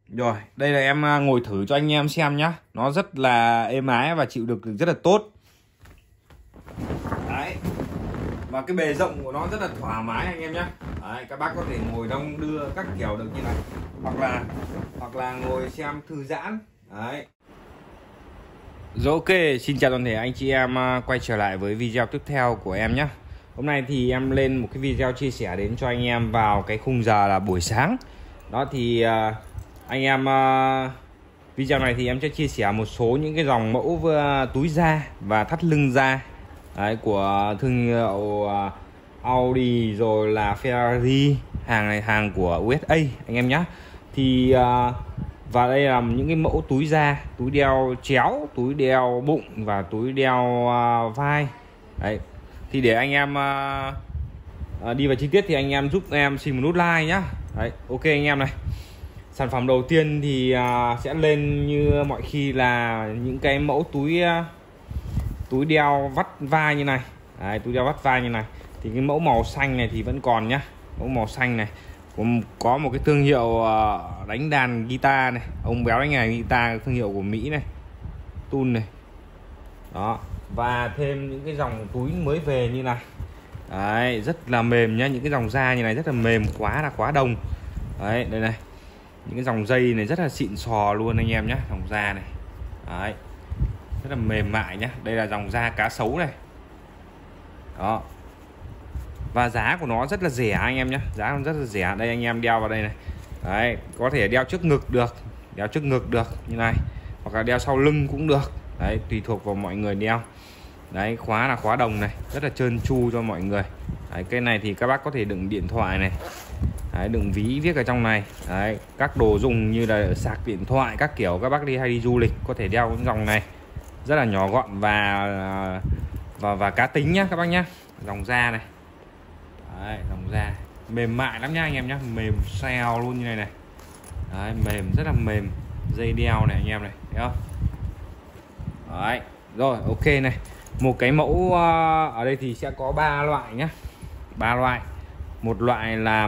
Rồi, đây là em ngồi thử cho anh em xem nhá. Nó rất là êm ái và chịu được rất là tốt. Đấy. Và cái bề rộng của nó rất là thoải mái anh em nhé. Đấy, các bác có thể ngồi đông đưa các kiểu được như này, hoặc là ngồi xem thư giãn. Đấy. Rồi, ok, xin chào toàn thể anh chị em, quay trở lại với video tiếp theo của em nhé. Hôm nay thì em lên một cái video chia sẻ đến cho anh em vào cái khung giờ là buổi sáng. Đó thì anh em, video này thì em sẽ chia sẻ một số những cái dòng mẫu túi da và thắt lưng da. Đấy, của thương hiệu Audi rồi là Ferrari, hàng này hàng của USA anh em nhé. Thì và đây là những cái mẫu túi da, túi đeo chéo, túi đeo bụng và túi đeo vai. Đấy, thì để anh em đi vào chi tiết thì anh em giúp em xin một nút like nhá. Đấy, ok anh em này. Sản phẩm đầu tiên thì sẽ lên như mọi khi là những cái mẫu túi đeo vắt vai như này. Đấy, túi đeo vắt vai như này. Thì cái mẫu màu xanh này thì vẫn còn nhá. Mẫu màu xanh này có một cái thương hiệu đánh đàn guitar này, ông béo đánh đàn guitar, thương hiệu của Mỹ này, Tun này. Đó, và thêm những cái dòng túi mới về như này. Đấy, rất là mềm nhá, những cái dòng da như này rất là mềm, quá đồng. Đấy, đây này. Những cái dòng dây này rất là xịn sò luôn anh em nhé, dòng da này. Đấy, rất là mềm mại nhá. Đây là dòng da cá sấu này. Đó. Và giá của nó rất là rẻ anh em nhé, giá nó rất là rẻ. Đây anh em đeo vào đây này. Đấy, có thể đeo trước ngực được, đeo trước ngực được như này, hoặc là đeo sau lưng cũng được. Đấy, tùy thuộc vào mọi người đeo. Đấy, khóa là khóa đồng này, rất là trơn tru cho mọi người. Đấy, cái này thì các bác có thể đựng điện thoại này. Đấy, đựng ví viết ở trong này. Đấy, các đồ dùng như là sạc điện thoại các kiểu, các bác hay đi du lịch có thể đeo những dòng này, rất là nhỏ gọn và cá tính nhá các bác nhá. Dòng da này. Đấy, dòng da mềm mại lắm nha anh em nhá, mềm xèo luôn như này này. Đấy, mềm, rất là mềm. Dây đeo này anh em này, thấy không? Đấy, rồi ok này. Một cái mẫu ở đây thì sẽ có 3 loại nhá, 3 loại. Một loại là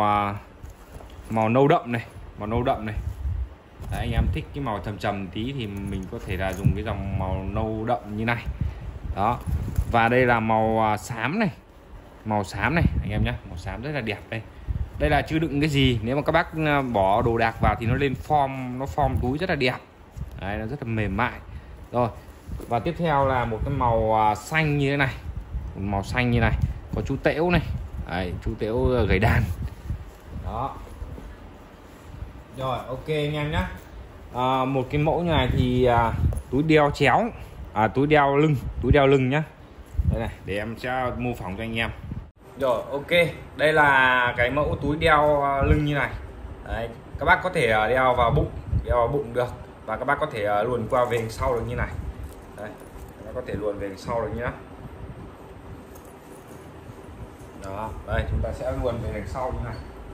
màu nâu đậm này, màu nâu đậm này. Đấy, anh em thích cái màu trầm tí thì mình có thể là dùng cái dòng màu nâu đậm như này. Đó. Và đây là màu xám này, màu xám này anh em nhé, màu xám rất là đẹp đây. Đây là chưa đựng cái gì, nếu mà các bác bỏ đồ đạc vào thì nó lên form, nó form túi rất là đẹp. Đấy, nó rất là mềm mại. Rồi, và tiếp theo là một cái màu xanh như thế này, một màu xanh như này, có chú tễu này. Đấy, chú tễu gầy đàn. Đó. Rồi, ok anh em nhé. Một cái mẫu như này thì túi đeo chéo, túi đeo lưng nhá. Đây này, để em sẽ mô phỏng cho anh em. Rồi, ok. Đây là cái mẫu túi đeo lưng như này. Đấy, các bác có thể đeo vào bụng được, và các bác có thể luồn qua về sau được như này. Đây, các bác có thể luồn về sau được nhá. Đó, đây chúng ta sẽ luồn về đằng sau như này.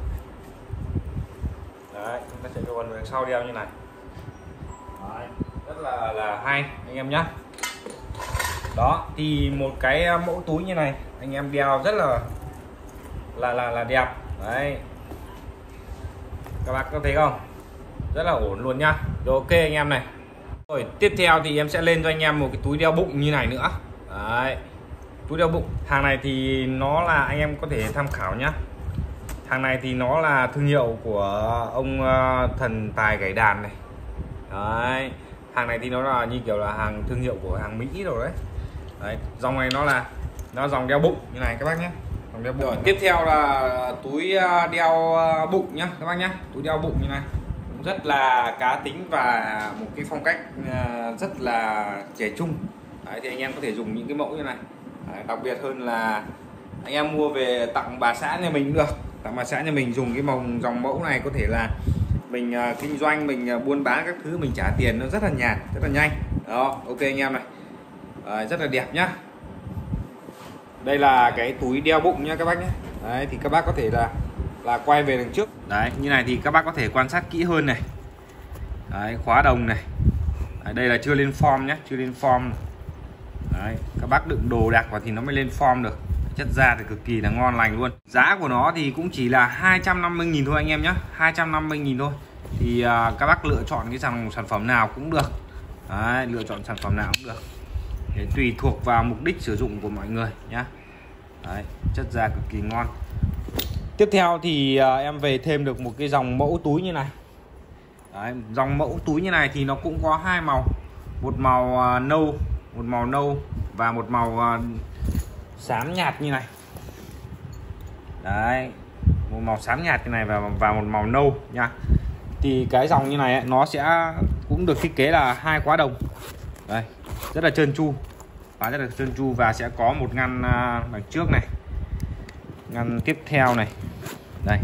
Đấy, chúng ta sẽ luồn về đằng sau đeo như này. Đấy, rất là hay anh em nhá. Đó, thì một cái mẫu túi như này anh em đeo rất là đẹp. Đấy, các bác có thấy không, rất là ổn luôn nhá. Rồi, ok anh em này. Rồi tiếp theo thì em sẽ lên cho anh em một cái túi đeo bụng như này nữa. Đấy, túi đeo bụng, hàng này thì nó là, anh em có thể tham khảo nhá. Hàng này thì nó là thương hiệu của ông thần tài gảy đàn này. Đấy, hàng này thì nó là như kiểu là hàng thương hiệu của hàng Mỹ rồi đấy. Đấy, dòng này nó dòng đeo bụng như này các bác nhé. Dòng đeo bụng. Rồi, tiếp theo là túi đeo bụng nhá các bác nhé. Túi đeo bụng như này cũng rất là cá tính và một cái phong cách rất là trẻ trung. Đấy, thì anh em có thể dùng những cái mẫu như này. Đấy, đặc biệt hơn là anh em mua về tặng bà xã nhà mình cũng được. Tặng bà xã nhà mình dùng cái dòng mẫu này, có thể là mình kinh doanh, mình buôn bán các thứ, mình trả tiền nó rất là nhàn, rất là nhanh. Đó, ok anh em này. Rất là đẹp nhá. Đây là cái túi đeo bụng nhá các bác nhé. Đấy, thì các bác có thể là quay về đằng trước. Đấy, như này thì các bác có thể quan sát kỹ hơn này. Đấy, khóa đồng này. Đấy, đây là chưa lên form nhé, chưa lên form. Đấy, các bác đựng đồ đạc vào thì nó mới lên form được. Chất da thì cực kỳ là ngon lành luôn. Giá của nó thì cũng chỉ là 250.000 thôi anh em nhé, 250.000 thôi. thì các bác lựa chọn cái sản phẩm nào cũng được. Đấy, lựa chọn sản phẩm nào cũng được, để tùy thuộc vào mục đích sử dụng của mọi người nhá. Đấy, chất da cực kỳ ngon. Tiếp theo thì em về thêm được một cái dòng mẫu túi như này. Đấy, dòng mẫu túi như này thì nó cũng có hai màu, một màu nâu và một màu xám nhạt như này. Đấy, một màu xám nhạt như này và một màu nâu nha. Thì cái dòng như này ấy, nó sẽ cũng được thiết kế là hai khóa đồng. Đây, rất là trơn tru, khóa rất là trơn tru và sẽ có một ngăn đằng trước này, ngăn tiếp theo này, đây,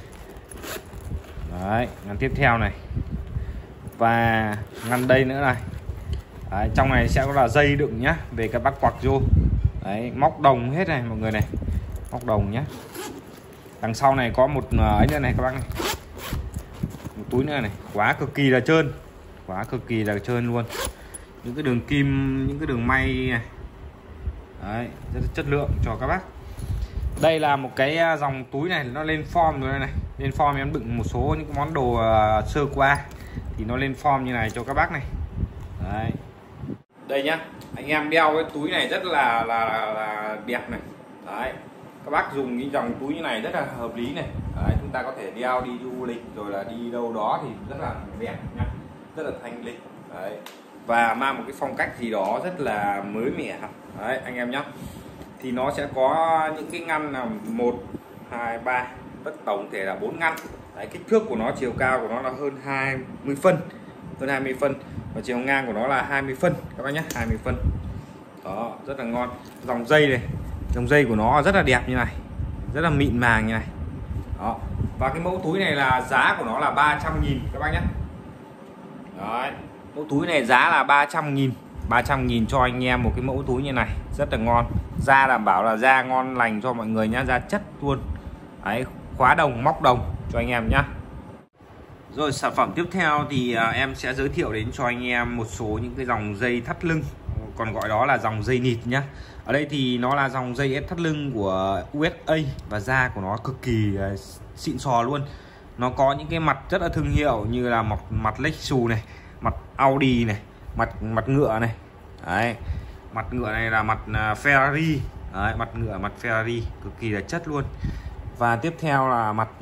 đấy, ngăn tiếp theo này và ngăn đây nữa này. Đấy, trong này sẽ có là dây đựng nhá, về các bác quặc vô. Đấy, móc đồng hết này mọi người này, móc đồng nhá. Đằng sau này có một ấy nữa này các bác này, một túi nữa này, khóa cực kỳ là trơn, khóa cực kỳ là trơn luôn. Những cái đường kim, những cái đường may này, đấy, rất là chất lượng cho các bác. Đây là một cái dòng túi này, nó lên form rồi đây này, lên form em đựng một số những cái món đồ sơ qua thì nó lên form như này cho các bác này. Đấy, đây nhá, anh em đeo cái túi này rất là đẹp này. Đấy, các bác dùng cái dòng túi như này rất là hợp lý này. Đấy, chúng ta có thể đeo đi du lịch rồi là đi đâu đó thì rất là đẹp nhá, rất là thanh lịch. Đấy, và mang một cái phong cách gì đó rất là mới mẻ. Đấy anh em nhé, thì nó sẽ có những cái ngăn là 1, 2, 3, tất tổng thể là 4 ngăn. Đấy, kích thước của nó, chiều cao của nó là hơn 20 phân, hơn 20 phân và chiều ngang của nó là 20 phân các bác nhé, 20 phân. Đó, rất là ngon. Dòng dây này, dòng dây của nó rất là đẹp như này, rất là mịn màng như này. Đó, và cái mẫu túi này là giá của nó là 300.000 các bác nhé. Đấy, mẫu túi này giá là 300.000, 300.000 cho anh em một cái mẫu túi như này, rất là ngon. Da đảm bảo là da ngon lành cho mọi người nhá, da chất luôn. Đấy, khóa đồng, móc đồng cho anh em nhá. Rồi sản phẩm tiếp theo thì em sẽ giới thiệu đến cho anh em một số những cái dòng dây thắt lưng, còn gọi đó là dòng dây nịt nhá. Ở đây thì nó là dòng dây ép thắt lưng của USA và da của nó cực kỳ xịn sò luôn. Nó có những cái mặt rất là thương hiệu như là mặt Lexus này, mặt Audi này, mặt ngựa này. Đấy, mặt ngựa này là mặt Ferrari. Đấy, mặt ngựa, mặt Ferrari cực kỳ là chất luôn. Và tiếp theo là mặt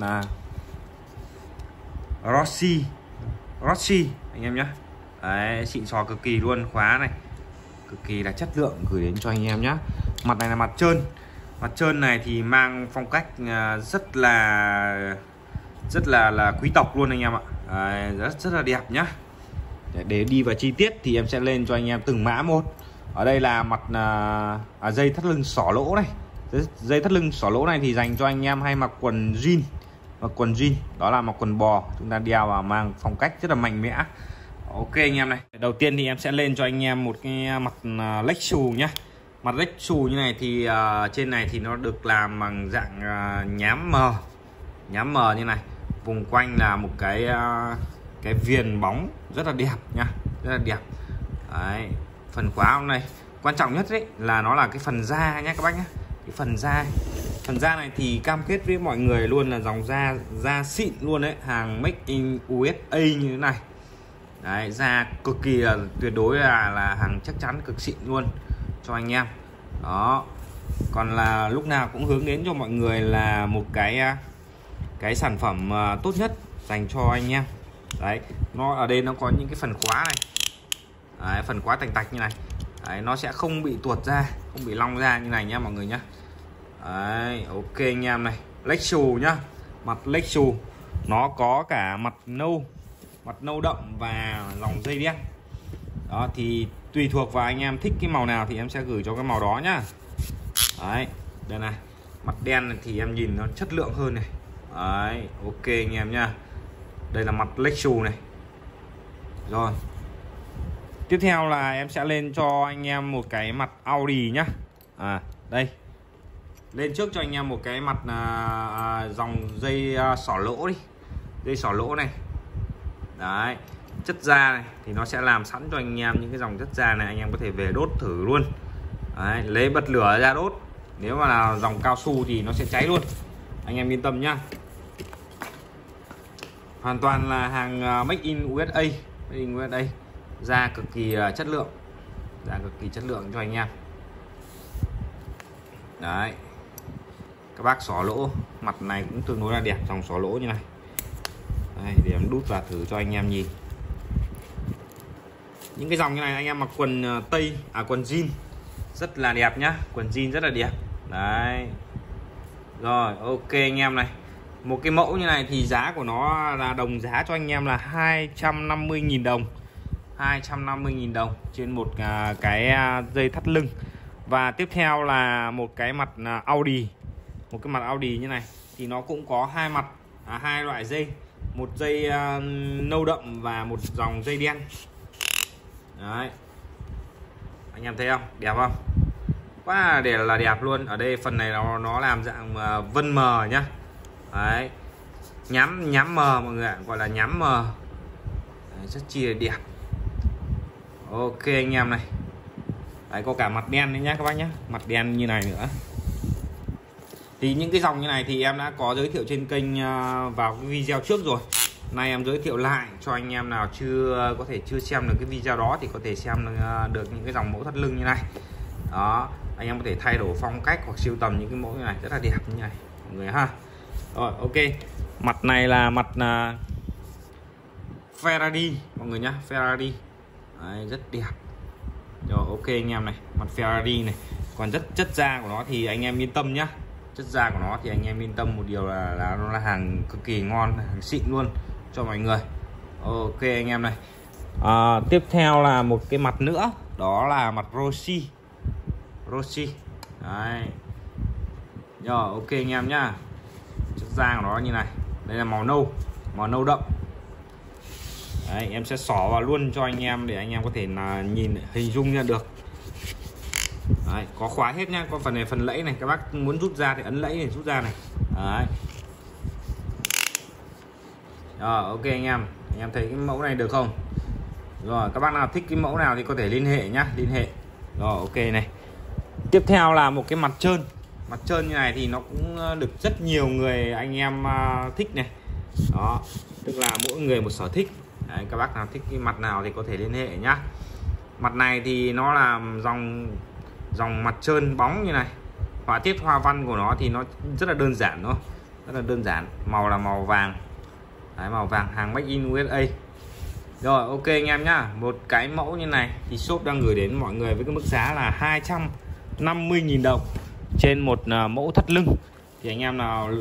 Rossi anh em nhé. Đấy, xịn sò cực kỳ luôn, khóa này cực kỳ là chất lượng, gửi đến cho anh em nhé. Mặt này là mặt trơn, mặt trơn này thì mang phong cách rất là quý tộc luôn anh em ạ. Đấy, rất là đẹp nhá. Để đi vào chi tiết thì em sẽ lên cho anh em từng mã một. Ở đây là mặt dây thắt lưng xỏ lỗ này. Dây thắt lưng xỏ lỗ này thì dành cho anh em hay mặc quần jean, đó là mặc quần bò, chúng ta đeo vào mang phong cách rất là mạnh mẽ. Ok anh em này, đầu tiên thì em sẽ lên cho anh em một cái mặt Lexus nhá. Mặt Lexus như này thì trên này thì nó được làm bằng dạng nhám mờ như này, vùng quanh là một cái viền bóng rất là đẹp nha, rất là đẹp. Đấy, phần khóa hôm nay quan trọng nhất đấy là nó là cái phần da nhé các bác nhé. Cái phần da này thì cam kết với mọi người luôn là dòng da xịn luôn đấy, hàng Make in USA như thế này. Đấy, da cực kỳ là tuyệt đối là hàng chắc chắn, cực xịn luôn cho anh em. Đó, còn là lúc nào cũng hướng đến cho mọi người là một cái sản phẩm tốt nhất dành cho anh em. Đấy, nó ở đây nó có những cái phần khóa này. Đấy, phần khóa tành tạch như này. Đấy, nó sẽ không bị tuột ra, không bị long ra như này nhá mọi người nhá. Đấy, ok anh em này, Lexus nhá. Mặt Lexus nó có cả mặt nâu đậm và dòng dây đen. Đó thì tùy thuộc vào anh em thích cái màu nào thì em sẽ gửi cho cái màu đó nhá. Đấy, đây này, mặt đen này thì em nhìn nó chất lượng hơn này. Đấy, ok anh em nhá. Đây là mặt Lexus này. Rồi, tiếp theo là em sẽ lên cho anh em một cái mặt Audi nhá. Đây, lên trước cho anh em một cái mặt dòng dây xỏ lỗ đi, dây xỏ lỗ này. Đấy, chất da này thì nó sẽ làm sẵn cho anh em những cái dòng chất da này, anh em có thể về đốt thử luôn. Đấy, lấy bật lửa ra đốt, nếu mà là dòng cao su thì nó sẽ cháy luôn, anh em yên tâm nhá. Hoàn toàn là hàng Made in USA. Made in USA. Da cực kỳ chất lượng. Da cực kỳ chất lượng cho anh em. Đấy. Các bác xỏ lỗ, mặt này cũng tương đối là đẹp, dòng xỏ lỗ như này. Đây, để em đút vào thử cho anh em nhìn. Những cái dòng như này anh em mặc quần tây, quần jean rất là đẹp nhá, quần jean rất là đẹp. Đấy. Rồi, ok anh em này. Một cái mẫu như này thì giá của nó là đồng giá cho anh em là 250.000 đồng. 250.000 đồng trên một cái dây thắt lưng. Và tiếp theo là một cái mặt Audi. Một cái mặt Audi như này thì nó cũng có hai mặt, hai loại dây, một dây nâu đậm và một dòng dây đen. Đấy, anh em thấy không, đẹp không, quá để là đẹp luôn. Ở đây phần này nó làm dạng vân mờ nhá. Đấy, nhám mờ mọi người ạ, gọi là nhám mờ. Đấy, rất chi là đẹp. Ok anh em này. Đấy, có cả mặt đen đấy nhá các bác nhé, mặt đen như này nữa. Thì những cái dòng như này thì em đã có giới thiệu trên kênh vào cái video trước rồi. Nay em giới thiệu lại cho anh em nào chưa xem được cái video đó thì có thể xem được những cái dòng mẫu thắt lưng như này. Đó, anh em có thể thay đổi phong cách hoặc sưu tầm những cái mẫu như này rất là đẹp như này mọi người ha. Rồi ok, mặt này là mặt Ferrari mọi người nhá, Ferrari. Đấy, rất đẹp. Rồi ok anh em này, mặt Ferrari này. Còn chất da của nó thì anh em yên tâm nhá. Chất da của nó thì anh em yên tâm một điều là nó là hàng cực kỳ ngon, hàng xịn luôn cho mọi người. Ok anh em này. Tiếp theo là một cái mặt nữa, đó là mặt Rossi. Đấy. Rồi ok anh em nhá. Chất da của nó như này. Đây là màu nâu đậm. Đấy, em sẽ xỏ vào luôn cho anh em để anh em có thể là nhìn hình dung ra được. Đấy, có khóa hết nhá, có phần này phần lẫy này, các bác muốn rút ra thì ấn lẫy để rút ra này. Đấy. Rồi ok anh em thấy cái mẫu này được không? Rồi các bác nào thích cái mẫu nào thì có thể liên hệ nhá, liên hệ. Rồi ok này. Tiếp theo là một cái mặt trơn như này thì nó cũng được rất nhiều người anh em thích này. Đó, tức là mỗi người một sở thích. Đấy, các bác nào thích cái mặt nào thì có thể liên hệ nhá. Mặt này thì nó là dòng mặt trơn bóng như này. Họa tiết hoa văn của nó thì nó rất là đơn giản thôi, rất là đơn giản. Màu là màu vàng. Đấy, màu vàng hàng Made in USA. Rồi ok anh em nhá. Một cái mẫu như này thì shop đang gửi đến mọi người với cái mức giá là 250.000 đồng trên một mẫu thắt lưng. Thì anh em nào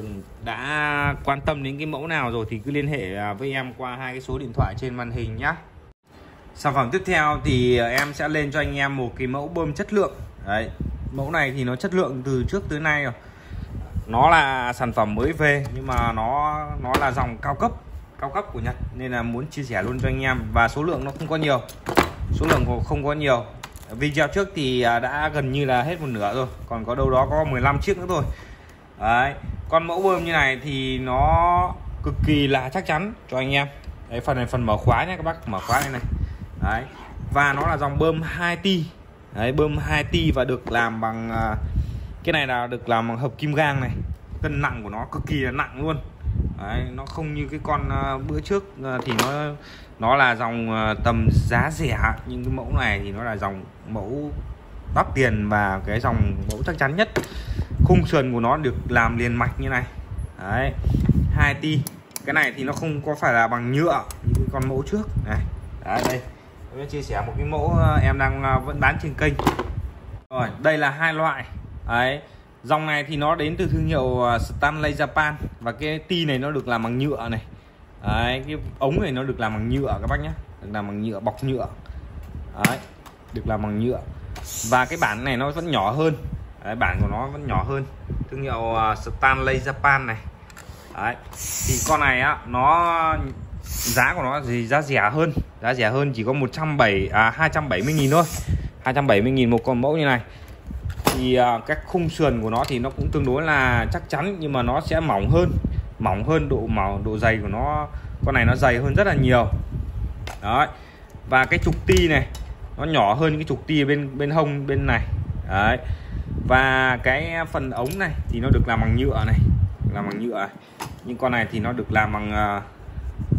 đã quan tâm đến cái mẫu nào rồi thì cứ liên hệ với em qua hai cái số điện thoại trên màn hình nhá. Sản phẩm tiếp theo thì em sẽ lên cho anh em một cái mẫu bơm chất lượng. Đấy, mẫu này thì nó chất lượng từ trước tới nay rồi. Nó là sản phẩm mới về nhưng mà nó là dòng cao cấp của Nhật nên là muốn chia sẻ luôn cho anh em. Và số lượng nó không có nhiều. Số lượng không có nhiều. Video trước thì đã gần như là hết một nửa rồi, còn có đâu đó có 15 chiếc nữa thôi. Đấy, con mẫu bơm như này thì nó cực kỳ là chắc chắn cho anh em. Đấy, phần này phần mở khóa nhé các bác, mở khóa này. Đấy, và nó là dòng bơm 2T. Đấy, bơm 2T và được làm bằng cái này là được làm bằng hợp kim gang này. Cân nặng của nó cực kỳ là nặng luôn. Đấy, nó không như cái con bữa trước thì nó là dòng tầm giá rẻ, nhưng cái mẫu này thì nó là dòng mẫu đắt tiền và cái dòng mẫu chắc chắn nhất. Khung sườn của nó được làm liền mạch như này. Đấy, 2T. Cái này thì nó không có phải là bằng nhựa như cái con mẫu trước này. Đấy, đây tôi chia sẻ một cái mẫu em đang vẫn bán trên kênh. Rồi đây là hai loại. Đấy, dòng này thì nó đến từ thương hiệu Stanley Japan và cái ti này nó được làm bằng nhựa này. Đấy, cái ống này nó được làm bằng nhựa các bác nhé, được làm bằng nhựa, bọc nhựa. Đấy, được làm bằng nhựa. Và cái bản này nó vẫn nhỏ hơn. Đấy, bản của nó vẫn nhỏ hơn, thương hiệu Stanley Japan này. Đấy, thì con này á, nó giá của nó thì giá rẻ hơn chỉ có 270.000 thôi, 270.000 một con mẫu như này. Thì các khung sườn của nó thì nó cũng tương đối là chắc chắn, nhưng mà nó sẽ mỏng hơn độ dày của nó. Con này nó dày hơn rất là nhiều. Đấy, và cái trục ti này nó nhỏ hơn cái trục ti bên hông bên này. Đấy, và cái phần ống này thì nó được làm bằng nhựa này, làm bằng nhựa. Nhưng con này thì nó được làm bằng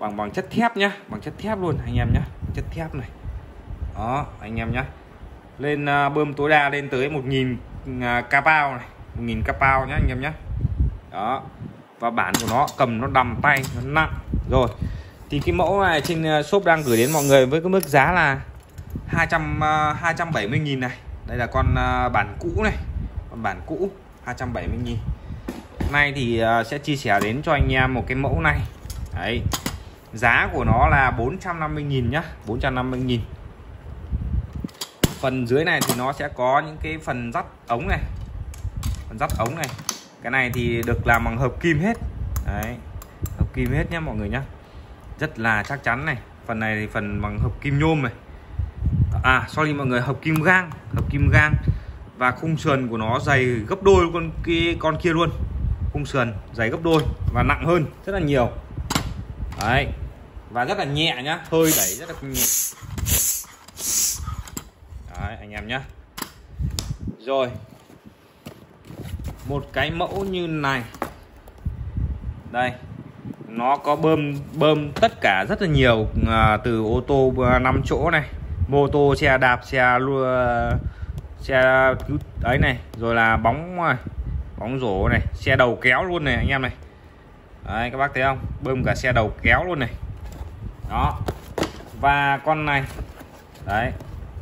bằng chất thép nhá, bằng chất thép luôn anh em nhá, chất thép này. Đó anh em nhá. Lên bơm tối đa lên tới 1000 capao này, 1000 capao nhá anh em nhá. Đó. Và bản của nó cầm nó đầm tay, nó nặng. Rồi. Thì cái mẫu này trên shop đang gửi đến mọi người với cái mức giá là 270.000 này. Đây là con bản cũ này, con bản cũ 270.000. Nay thì sẽ chia sẻ đến cho anh em một cái mẫu này. Đấy. Giá của nó là 450.000 nhá, 450.000. Phần dưới này thì nó sẽ có những cái phần dắt ống này, phần dắt ống này. Cái này thì được làm bằng hợp kim hết. Đấy, hợp kim hết nhá mọi người nhá, rất là chắc chắn này. Phần này thì phần bằng hợp kim nhôm này, sorry mọi người, hợp kim gang. Và khung sườn của nó dày gấp đôi con kia luôn, khung sườn dày gấp đôi và nặng hơn rất là nhiều. Đấy, và rất là nhẹ nhá, hơi đẩy rất là nhẹ. Đấy anh em nhá. Rồi, một cái mẫu như này đây, nó có bơm tất cả rất là nhiều, từ ô tô 5 chỗ này, mô tô, xe đạp, xe ấy này, rồi là bóng rổ này, xe đầu kéo luôn này anh em này. Đấy, các bác thấy không, bơm cả xe đầu kéo luôn này. Đó. Và con này đấy,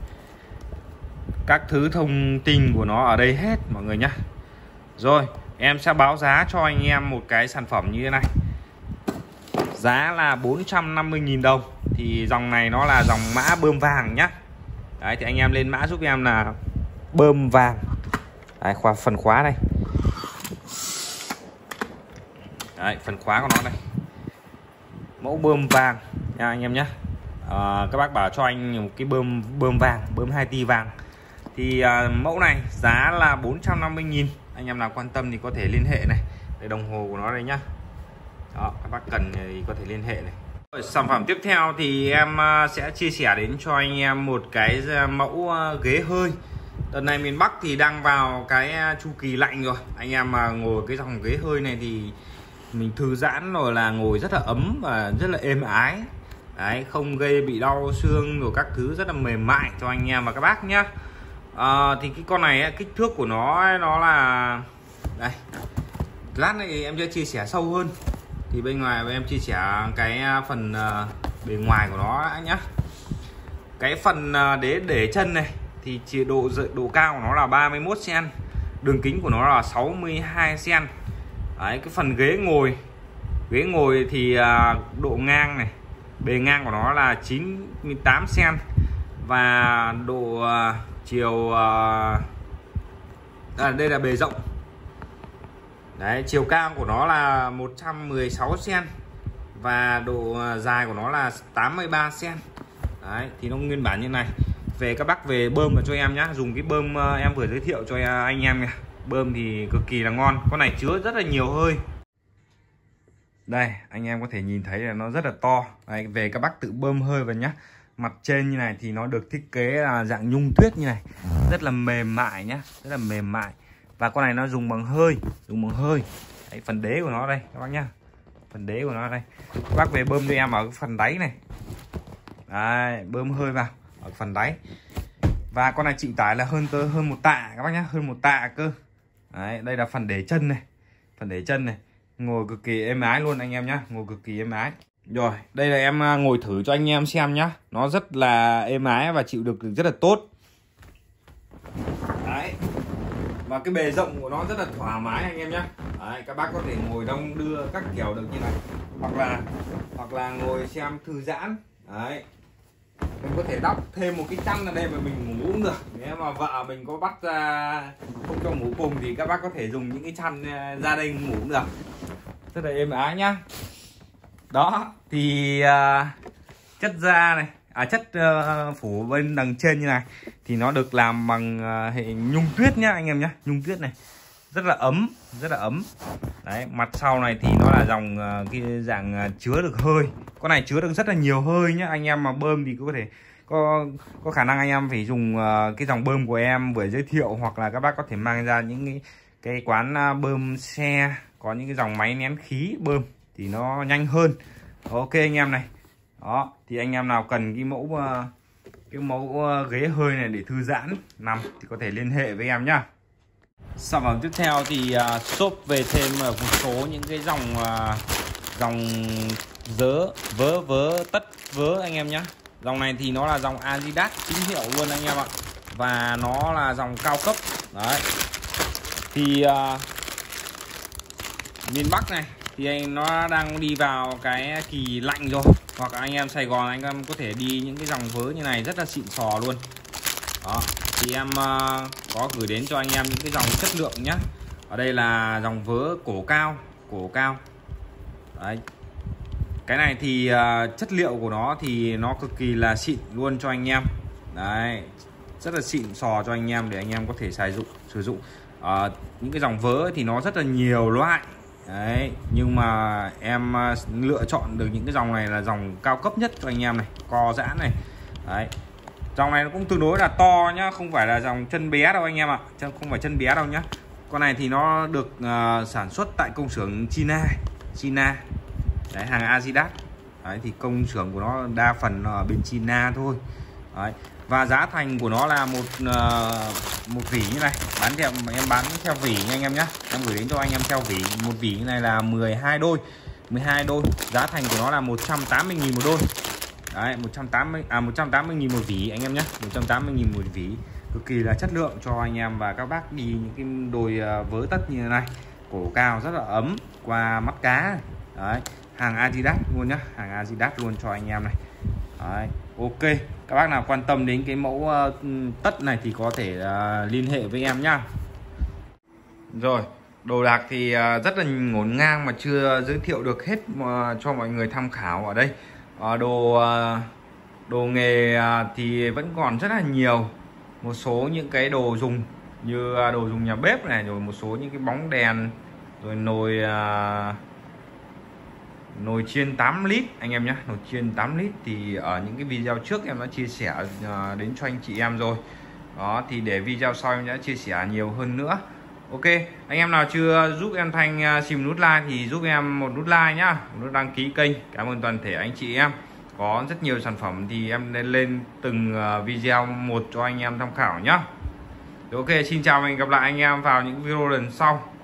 các thứ thông tin của nó ở đây hết mọi người nhá. Rồi em sẽ báo giá cho anh em một cái sản phẩm như thế này, giá là 450.000 đồng. Thì dòng này nó là dòng mã bơm vàng nhá. Đấy, thì anh em lên mã giúp em là bơm vàng. Đấy, phần khóa đây. Đấy, phần khóa của nó đây, mẫu bơm vàng nha anh em nhé. Các bác bảo cho anh một cái bơm vàng, bơm 2T vàng. Thì mẫu này giá là 450.000. Anh em nào quan tâm thì có thể liên hệ này, đây đồng hồ của nó đây nhá. Đó, các bác cần thì có thể liên hệ này. Sản phẩm tiếp theo thì em sẽ chia sẻ đến cho anh em một cái mẫu ghế hơi. Đợt này miền Bắc thì đang vào cái chu kỳ lạnh rồi. Anh em mà ngồi cái dòng ghế hơi này thì mình thư giãn rồi là ngồi rất là ấm và rất là êm ái. Đấy, không gây bị đau xương rồi các thứ, rất là mềm mại cho anh em và các bác nhá. Thì cái con này kích thước của nó là đây, lát này em sẽ chia sẻ sâu hơn. Thì bên ngoài em chia sẻ cái phần bề ngoài của nó nhá. Cái phần để chân này thì chỉ độ cao của nó là 31 cm, đường kính của nó là 62 cm. Đấy, cái phần ghế ngồi thì độ ngang này, bề ngang của nó là 98 cm và độ chiều đây là bề rộng. Đấy, chiều cao của nó là 116 cm và độ dài của nó là 83 cm. Đấy, thì nó nguyên bản như này. Về các bác về bơm vào cho em nhá, dùng cái bơm em vừa giới thiệu cho anh em nha. Bơm thì cực kỳ là ngon, con này chứa rất là nhiều hơi. Đây, anh em có thể nhìn thấy là nó rất là to. Đấy, về các bác tự bơm hơi vào nhá. Mặt trên như này thì nó được thiết kế là dạng nhung tuyết như này, rất là mềm mại nhá, rất là mềm mại. Và con này nó dùng bằng hơi, Đấy, phần đế của nó đây các bác nhá, phần đế của nó đây. Các bác về bơm cho em ở cái phần đáy này. Đấy, bơm hơi vào ở phần đáy. Và con này chịu tải là hơn 1 tạ các bác nhá, hơn 1 tạ cơ. Đấy, đây là phần để chân này, phần để chân này, ngồi cực kỳ êm ái luôn anh em nhá, ngồi cực kỳ êm ái. Rồi, đây là em ngồi thử cho anh em xem nhá, nó rất là êm ái và chịu được rất là tốt. Đấy, và cái bề rộng của nó rất là thoải mái anh em nhá. Đấy, các bác có thể ngồi đông đưa các kiểu được như này, hoặc là ngồi xem thư giãn. Đấy, mình có thể đắp thêm một cái chăn ở đây mà mình ngủ cũng được. Nếu mà vợ mình có bắt ra không cho ngủ cùng thì các bác có thể dùng những cái chăn ra đây ngủ cũng được, rất là êm ái nhá. Đó thì chất da này, chất phủ bên đằng trên như này thì nó được làm bằng hệ nhung tuyết nhá anh em nhá, nhung tuyết này rất là ấm, rất là ấm. Đấy, mặt sau này thì nó là dòng cái dạng chứa được hơi, con này chứa được rất là nhiều hơi nhá. Anh em mà bơm thì có thể có khả năng anh em phải dùng cái dòng bơm của em vừa giới thiệu, hoặc là các bác có thể mang ra những cái quán bơm xe có những cái dòng máy nén khí bơm thì nó nhanh hơn. Ok anh em này. Đó, thì anh em nào cần cái mẫu ghế hơi này để thư giãn nằm thì có thể liên hệ với em nhá. Sản phẩm tiếp theo thì shop về thêm một số những cái dòng vớ tất vớ anh em nhé. Dòng này thì nó là dòng Adidas chính hiệu luôn anh em ạ, và nó là dòng cao cấp đấy. Thì miền Bắc này thì nó đang đi vào cái kỳ lạnh rồi, hoặc anh em Sài Gòn anh em có thể đi những cái dòng vớ như này rất là xịn sò luôn. Đó, thì em có gửi đến cho anh em những cái dòng chất lượng nhé. Ở đây là dòng vớ cổ cao đấy. Cái này thì chất liệu của nó thì nó cực kỳ là xịn luôn cho anh em đấy, rất là xịn sò cho anh em để anh em có thể sử dụng. Những cái dòng vớ thì nó rất là nhiều loại đấy, nhưng mà em lựa chọn được những cái dòng này là dòng cao cấp nhất cho anh em này, co giãn này đấy. Dòng này nó cũng tương đối là to nhá, không phải là dòng chân bé đâu anh em ạ, không phải chân bé đâu nhá. Con này thì nó được sản xuất tại công xưởng China đấy, hàng Adidas đấy, thì công xưởng của nó đa phần ở bên China thôi đấy. Và giá thành của nó là một vỉ như này, em bán theo vỉ nha anh em nhé. Em gửi đến cho anh em theo vỉ, một vỉ như này là 12 đôi. Giá thành của nó là 180.000 một đôi đấy, 180.000 một vỉ anh em nhé, 180.000 một vỉ, cực kỳ là chất lượng cho anh em và các bác đi những cái đôi vớ tất như thế này, cổ cao rất là ấm qua mắt cá đấy, hàng Adidas luôn nhá, hàng Adidas luôn cho anh em này đấy. Ok, các bác nào quan tâm đến cái mẫu tất này thì có thể liên hệ với em nhá. Rồi, đồ đạc thì rất là ngổn ngang mà chưa giới thiệu được hết cho mọi người tham khảo ở đây. Đồ nghề thì vẫn còn rất là nhiều, một số những cái đồ dùng như đồ dùng nhà bếp này, rồi một số những cái bóng đèn, rồi nồi chiên 8 lít anh em nhé. Nồi chiên 8 lít thì ở những cái video trước em đã chia sẻ đến cho anh chị em rồi đó, thì để video sau em đã chia sẻ nhiều hơn nữa. Ok, anh em nào chưa giúp em Thanh xìm nút like thì giúp em một nút like nhá, một nút đăng ký kênh. Cảm ơn toàn thể anh chị em. Có rất nhiều sản phẩm thì em lên từng video một cho anh em tham khảo nhá. Ok, xin chào và hẹn gặp lại anh em vào những video lần sau.